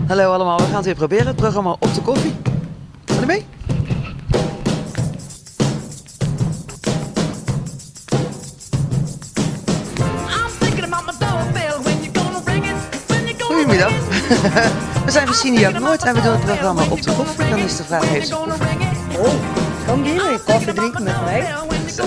Hallo allemaal, we gaan het weer proberen. Het programma Op de Koffie. Ga je mee? Goedemiddag. We zijn van Cineac Noord en we doen het programma Op de Koffie. Dan is de vraag, heeft ze koffie? Oh, kom binnen. Koffie drinken met mij. Ja?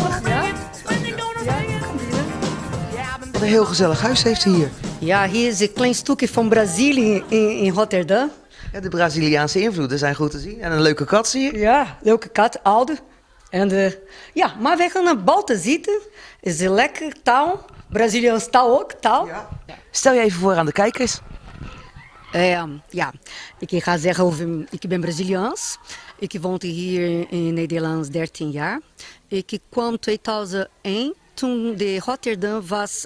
Wat een heel gezellig huis heeft ze hier. Ja, hier is een klein stukje van Brazilië in Rotterdam. Ja, de Braziliaanse invloeden zijn goed te zien. En een leuke kat zie je. Ja, leuke kat, oude. En ja, maar wij gaan naar buiten zitten. Is een lekker taal. Braziliaans taal ook, taal. Ja. Stel je even voor aan de kijkers. Ja, ik ga zeggen over, ik ben Braziliaans. Ik woonde hier in Nederland 13 jaar. Ik kwam 2001 toen de Rotterdam was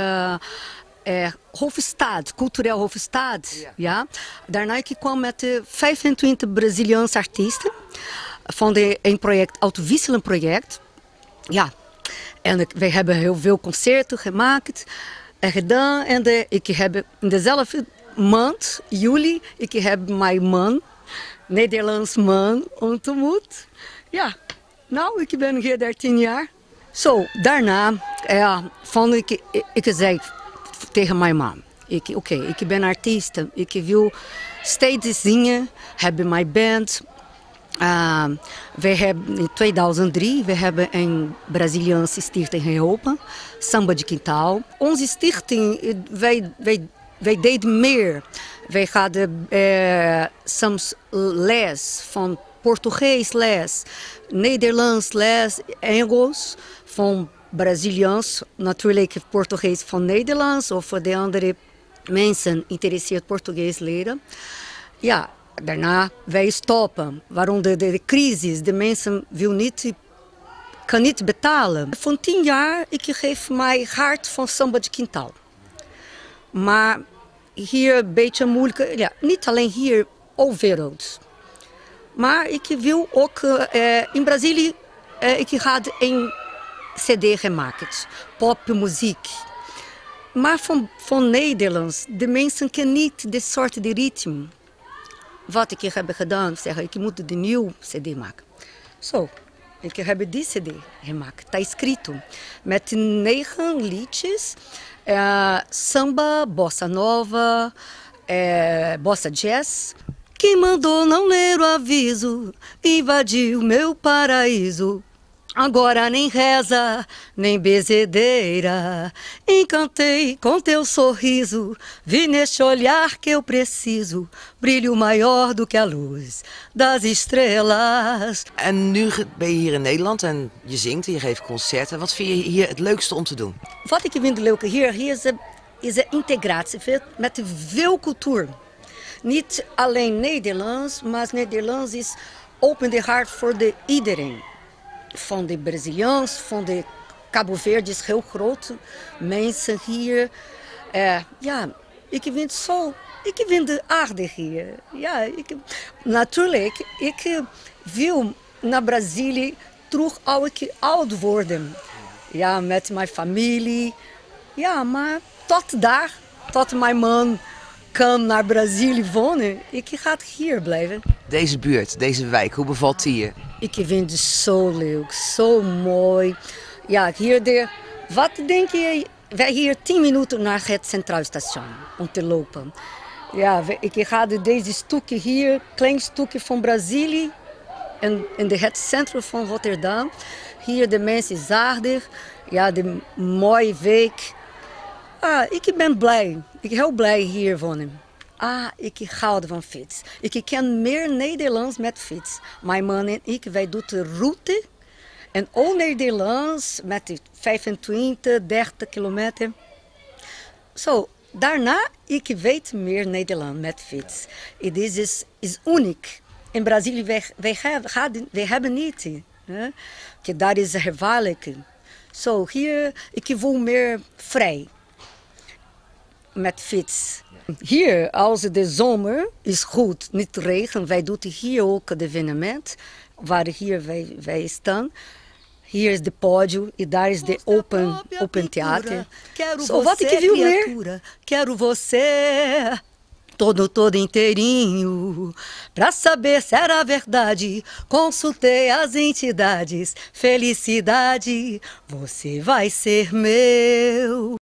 hoofdstad, cultureel hoofdstad. Ja. Daarna ik kwam met 25 Braziliaanse artiesten van een project, uitwisselend project. Ja, en wij hebben heel veel concerten gemaakt en gedaan. En ik heb in dezelfde maand, juli, ik heb mijn man, Nederlands man, ontmoet. Ja, nou, ik ben hier 13 jaar. Zo, daarna, ik zei tegen mijn man, ik ben artiest, ik wil steeds zingen, hebben mijn band. We hebben in 2003 we hebben een Braziliaanse stichting geholpen, Samba de Quintal. Onze stichting, wij deden meer. Wij hadden soms les van Portugees les, Nederlands les, Engels van Braziliaans, natuurlijk Portugees van Nederlands of voor de andere mensen interesseert Portugees leren. Ja, daarna wij stoppen. Waarom de crisis, de mensen kan niet betalen. Van 10 jaar ik geef mijn hart van Samba de Quintal. Maar hier een beetje moeilijk, ja, niet alleen hier, overal. Maar ik wil ook in Brazilië, ik had een CD gemaakt, popmuziek. Maar van Nederlands, de mensen kennen niet dit soort de ritme. Wat ik heb gedaan, zeg ik moet de nieuwe CD maken. Zo, ik heb die CD gemaakt, está escrito, met 9 liedjes. Samba, bossa nova, bossa jazz. Quem mandou não ler o aviso, invadiu meu paraíso. Agora nem reza, nem bezedeira. Encantei com teu sorriso, vi neste olhar que eu preciso. Brilho maior do que a luz das estrelas. En nu ben je hier in Nederland en je zingt en je geeft concerten. Wat vind je hier het leukste om te doen? Wat ik vind leuk hier is de integratie met veel cultuur. Niet alleen Nederlands, maar Nederlands is open de hart voor iedereen. Van de Braziliaans, van de Cabo Verde is heel groot. Mensen hier. Ja, ik vind het aardig hier. Ja, natuurlijk, ik wil naar Brazilië terug als ik oud worden. Ja, met mijn familie. Ja, maar tot mijn man kan naar Brazilië wonen. Ik ga hier blijven. Deze buurt, deze wijk, hoe bevalt die je? Ik vind het zo leuk, zo mooi. Ja, wat denk je? Wij hier 10 minuten naar het Centraal Station om te lopen. Ja, ik ga deze stukje hier, klein stukje van Brazilië in het centrum van Rotterdam. Hier de mensen is aardig, ja, de mooie week. Ik ben blij, ik ben heel blij hier wonen. Ik hou van fiets. Ik ken meer Nederlands met fiets. Mijn man en ik, wij doen de route. En ook Nederlands met 25, 30 kilometer. Zo, daarna, ik weet meer Nederlands met fiets. Het is uniek. In Brazilië, wij hebben niet. Dat is gevaarlijk. Zo, hier, ik voel meer vrij. Met fiets. Hier, als de zomer is goed, niet regen, wij doen hier ook het evenement, waar hier wij staan. Hier is de podium en daar is de open theater. Zo, wat ik wil meer? Quero você, todo inteirinho. Pra saber se era verdade, consultei as entidades. Felicidade, você vai ser meu.